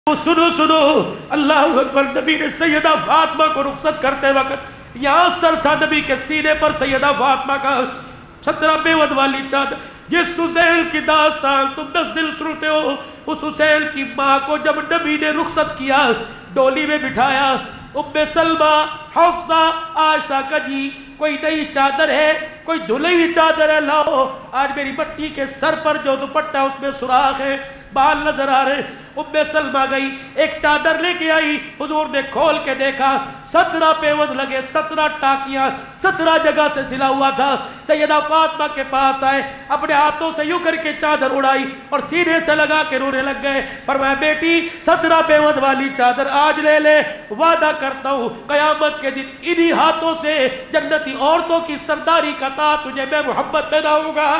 سنو سنو اللہ اکبر. نبی نے سیدہ فاطمہ کو رخصت کرتے وقت یہاں سر تھا نبی کے سینے پر سیدہ فاطمہ کا 17 بیوت والی چادر. یہ حسین کی داستان تم 10 دن سنتے ہو. اس حسین کی ماں کو جب نبی نے رخصت کیا ڈولی میں بٹھایا. ام سلمہ حفصہ عائشہ کا جی کوئی نئی چادر ہے کوئی دھلی ہوئی چادر ہے لاؤ. آج میری بٹی کے سر پر جو دوپٹہ اس میں سوراخ ہے بال نظر آ رہے. ام سلمہ گئی ایک چادر لے کے آئی. حضور نے کھول کے دیکھا 17 پیوند لگے 17 ٹاکیاں 17 جگہ سے سلا ہوا تھا. سیدہ فاطمہ کے پاس آئے اپنے ہاتھوں سے یوں کر کے چادر اڑائی اور سینے سے لگا کے رونے لگ گئے. فرمایا بیٹی 17 پیوند والی چادر آج لے لے. وعدہ کرتا ہوں قیامت کے دن انہی ہاتھوں سے جنتی عورتوں کی سرداری کا تاج تجھے میں محمد پہناؤں گا.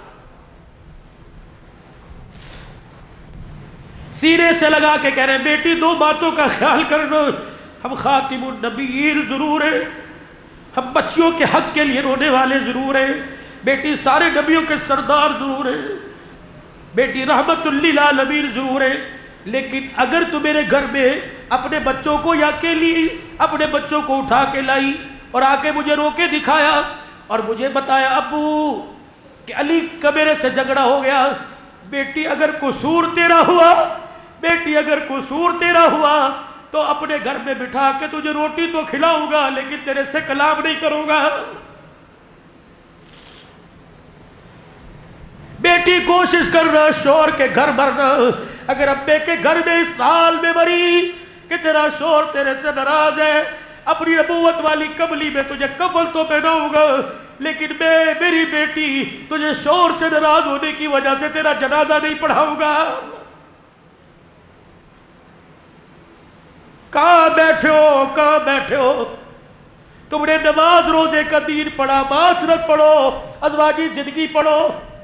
سینے سے لگا کے کہہ رہے ہیں بیٹی 2 باتوں کا خیال کرنا. ہم خاتم النبیین ضرور ہیں, ہم بچیوں کے حق کے لیے رونے والے ضرور ہیں, بیٹی سارے نبیوں کے سردار ضرور ہیں, بیٹی رحمت للعالمین ضرور ہیں, لیکن اگر تو میرے گھر میں اپنے بچوں کو یا اکیلی اپنے بچوں کو اٹھا کے لائی اور آ کے مجھے رو کے دکھایا اور مجھے بتایا ابو کہ علی کا میرے سے جھگڑا ہو گیا, بیٹی اگر قصور تیرا ہوا بیٹی اگر قصور تیرا ہوا تو اپنے گھر میں بٹھا کے تجھے روٹی تو کھلاؤں گا لیکن تیرے سے کلام نہیں کروں گا. بیٹی کوشش کرنا شوہر کے گھر مرنا. اگر ابے کے گھر میں اس سال میں مری کہ تیرا شوہر تیرے سے ناراض ہے اپنی نبوت والی کملی میں تجھے کفن تو پہناؤں گا لیکن میں میری بیٹی تجھے شوہر سے ناراض ہونے کی وجہ سے تیرا جنازہ نہیں پڑھاؤں گا. کہاں بیٹھے ہو تم نے نماز روزے کا دین پڑھا, معاشرت پڑھو, ازواجی زندگی پڑھو,